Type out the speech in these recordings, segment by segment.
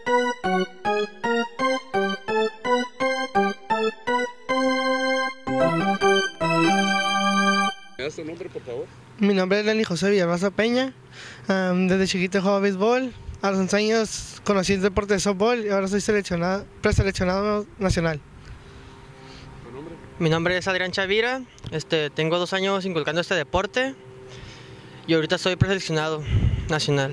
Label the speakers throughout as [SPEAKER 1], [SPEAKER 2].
[SPEAKER 1] ¿Me das tu nombre, por favor?
[SPEAKER 2] Mi nombre es Lenny José Villalbazo Peña. Desde chiquito juego béisbol. A los 11 años conocí el deporte de softball y ahora soy preseleccionado nacional.
[SPEAKER 1] ¿Tu nombre?
[SPEAKER 3] Mi nombre es Adrián Chavira, tengo 2 años inculcando este deporte y ahorita soy preseleccionado nacional.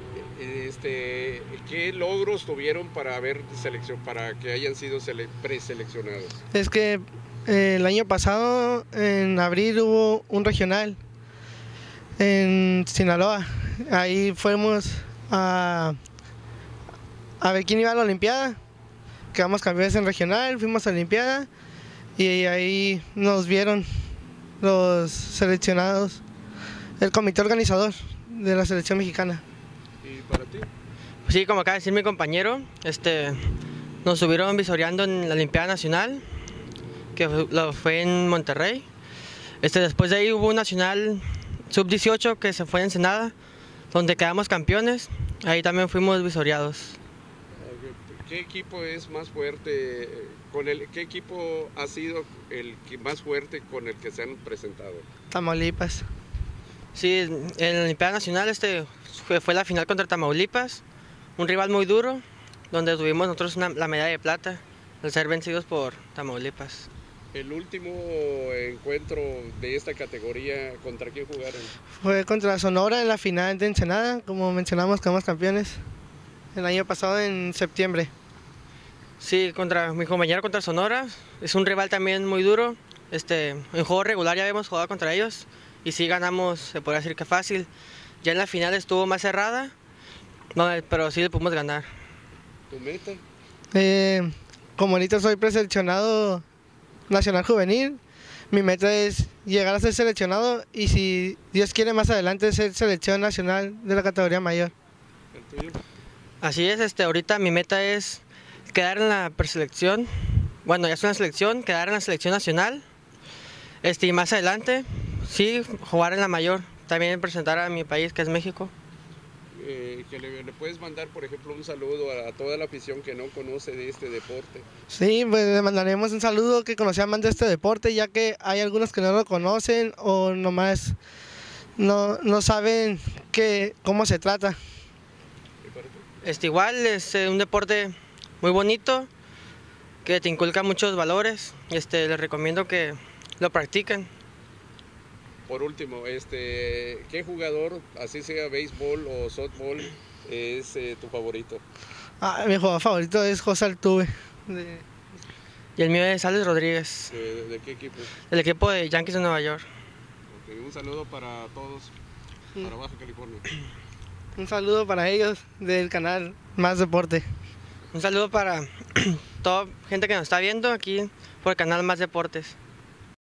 [SPEAKER 1] ¿Qué logros tuvieron para que hayan sido preseleccionados?
[SPEAKER 2] Es que el año pasado, en abril, hubo un regional en Sinaloa. Ahí fuimos a ver quién iba a la Olimpiada. Quedamos campeones en regional, fuimos a la Olimpiada y ahí nos vieron los seleccionados, el comité organizador de la selección mexicana.
[SPEAKER 1] ¿Y para ti?
[SPEAKER 3] Sí, como acaba de decir mi compañero, nos estuvieron visoreando en la Olimpiada Nacional, que fue en Monterrey. Después de ahí hubo un nacional sub-18 que se fue en Ensenada, donde quedamos campeones. Ahí también fuimos visoreados.
[SPEAKER 1] ¿Qué equipo es más fuerte? ¿Qué equipo ha sido el más fuerte con el que se han presentado?
[SPEAKER 2] Tamaulipas.
[SPEAKER 3] Sí, en la Olimpiada Nacional fue la final contra Tamaulipas, un rival muy duro, donde tuvimos nosotros la medalla de plata al ser vencidos por Tamaulipas.
[SPEAKER 1] ¿El último encuentro de esta categoría, contra quién jugaron?
[SPEAKER 2] Fue contra Sonora en la final de Ensenada, como mencionamos, quedamos campeones el año pasado en septiembre.
[SPEAKER 3] Sí, contra mi compañero contra Sonora, es un rival también muy duro. En juego regular ya habíamos jugado contra ellos y sí ganamos, se podría decir que fácil. Ya en la final estuvo más cerrada, pero sí le pudimos ganar.
[SPEAKER 1] ¿Tu meta?
[SPEAKER 2] Como ahorita soy preseleccionado nacional juvenil, mi meta es llegar a ser seleccionado y si Dios quiere más adelante ser selección nacional de la categoría mayor.
[SPEAKER 1] ¿El tuyo?
[SPEAKER 3] Así es, ahorita mi meta es quedar en la preselección, bueno ya es una selección, quedar en la selección nacional, y más adelante sí jugar en la mayor, también presentar a mi país que es México.
[SPEAKER 1] Que le puedes mandar, por ejemplo, un saludo a toda la afición que no conoce de este deporte.
[SPEAKER 2] Sí, pues le mandaremos un saludo que conocían más de este deporte, ya que hay algunos que no lo conocen o nomás no saben cómo se trata.
[SPEAKER 3] Igual es un deporte muy bonito, que te inculca muchos valores, les recomiendo que lo practiquen.
[SPEAKER 1] Por último, ¿qué jugador, así sea béisbol o softball, es tu favorito?
[SPEAKER 2] Mi jugador favorito es José Altuve.
[SPEAKER 3] Y el mío es Alex Rodríguez.
[SPEAKER 1] ¿De qué equipo?
[SPEAKER 3] Del equipo de Yankees de Nueva York.
[SPEAKER 1] Okay, un saludo para todos, para Baja California.
[SPEAKER 2] Un saludo para ellos del canal Más Deporte.
[SPEAKER 3] Un saludo para toda gente que nos está viendo aquí por el canal Más Deportes.